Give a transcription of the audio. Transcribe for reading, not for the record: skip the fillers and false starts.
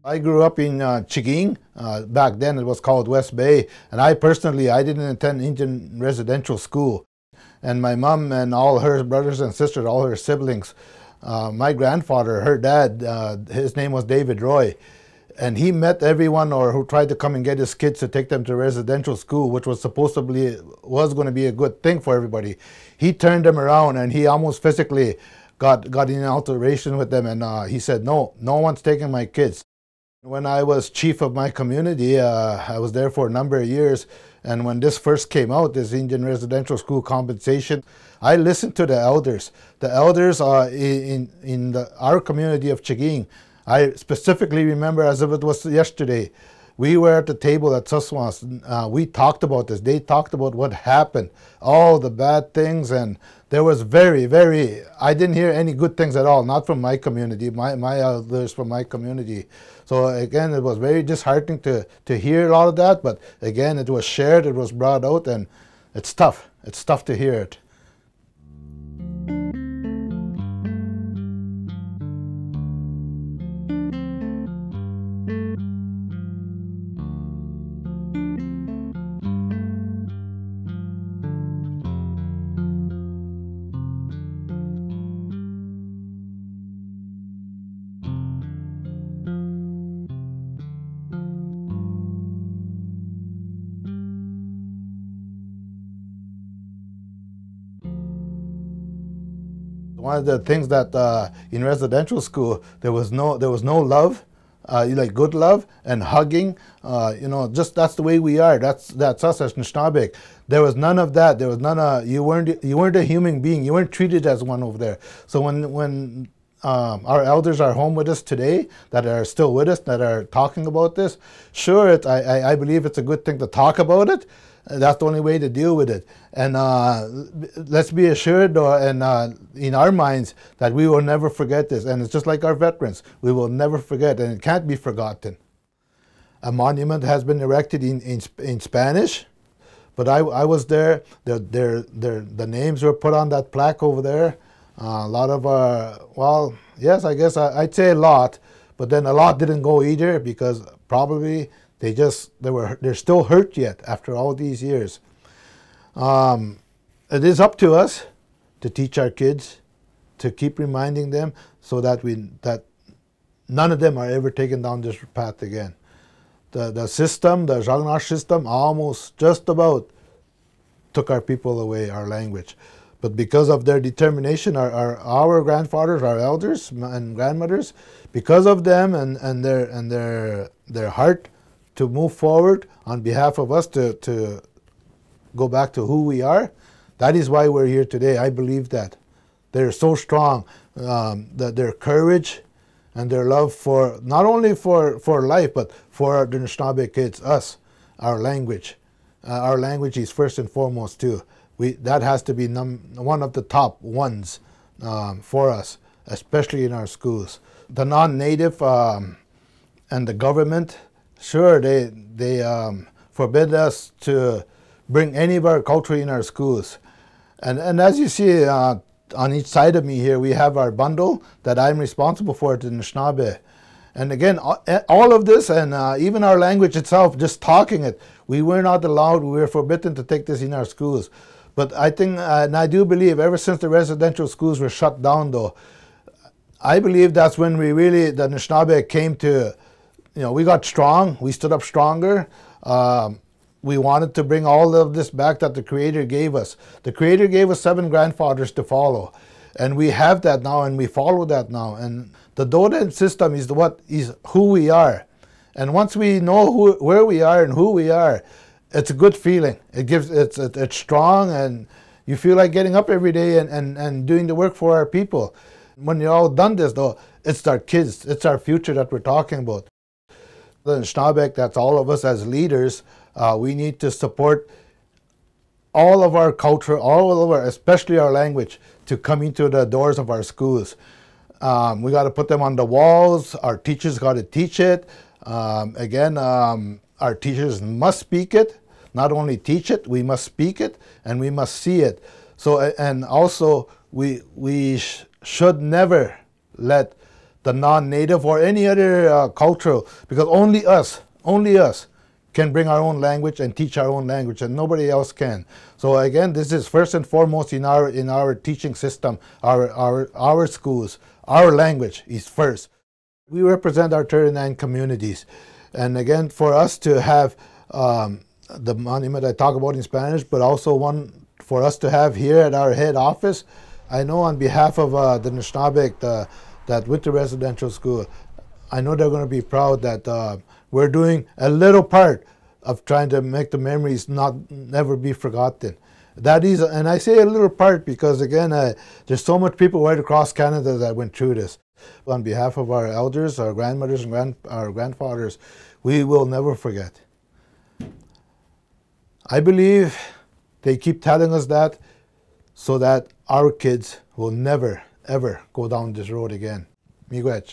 I grew up in Chiging. Back then it was called West Bay. And I personally, I didn't attend Indian residential school. And my mom and all her brothers and sisters, all her siblings, my grandfather, her dad, his name was David Roy. And he met everyone or who tried to come and get his kids to take them to residential school, which was supposedly was going to be a good thing for everybody. He turned them around and he almost physically got in an alteration with them. And he said, no one's taking my kids. When I was chief of my community, I was there for a number of years, and when this first came out, this Indian residential school compensation, I listened to the elders. The elders in our community of Chiging. I specifically remember as if it was yesterday. We were at the table at Suswas. We talked about this. They talked about what happened, all the bad things, and there was I didn't hear any good things at all, not from my community, my elders from my community. So again, it was very disheartening to hear a lot of that, but again, it was shared, it was brought out, and it's tough. It's tough to hear it. One of the things that in residential school there was no love, like good love and hugging. Just that's the way we are. That's us as Anishinaabeg. There was none of that. There was none of you weren't a human being. You weren't treated as one over there. So when our elders are home with us today, that are still with us, that are talking about this, sure, I believe it's a good thing to talk about it. That's the only way to deal with it. And let's be assured in our minds that we will never forget this. And it's just like our veterans. We will never forget, and it can't be forgotten. A monument has been erected in Spanish, but I was there. The names were put on that plaque over there. A lot of well, yes, I guess I'd say a lot, but then a lot didn't go either because probably they're still hurt yet after all these years. It is up to us to teach our kids, to keep reminding them so that none of them are ever taken down this path again. The system, the Ragnar system, almost just about took our people away, our language. But because of their determination, our grandfathers, our elders and grandmothers, because of them and their heart to move forward on behalf of us to go back to who we are, that is why we're here today. I believe that. They're so strong, that their courage and their love for, not only for life, but for the Anishinaabe kids, us, our language. Our language is first and foremost too. That has to be one of the top ones for us, especially in our schools. The non-native and the government, sure, they forbid us to bring any of our culture in our schools. And as you see on each side of me here, we have our bundle that I'm responsible for at the Anishinaabe. And again, all of this and even our language itself, just talking it, we were not allowed, we were forbidden to take this in our schools. But I think, and I do believe, ever since the residential schools were shut down though, I believe that's when we really, the Anishinaabe came to, we got strong, we stood up stronger. We wanted to bring all of this back that the Creator gave us. The Creator gave us 7 grandfathers to follow. And we have that now and we follow that now. And the Doden system is who we are. And once we know where we are and who we are, it's a good feeling. It's strong, and you feel like getting up every day and doing the work for our people. When you're all done this though, it's our kids, it's our future that we're talking about. The Anishinaabe, that's all of us as leaders, we need to support all of our culture, especially our language, to come into the doors of our schools. We got to put them on the walls. Our teachers got to teach it. Our teachers must speak it. Not only teach it, we must speak it and we must see it. So, and also we should never let the non-native or any other cultural, because only us can bring our own language and teach our own language, and nobody else can. So again, this is first and foremost in our teaching system, our schools, our language is first. We represent our 39 communities, and again, for us to have the monument I talk about in Spanish, but also one for us to have here at our head office, I know on behalf of the Anishinabek, that winter residential school, I know they're going to be proud that we're doing a little part of trying to make the memories never be forgotten. That is, and I say a little part because again, there's so much people right across Canada that went through this. On behalf of our elders, our grandmothers, and our grandfathers, we will never forget. I believe they keep telling us that so that our kids will never, ever go down this road again. Miigwech.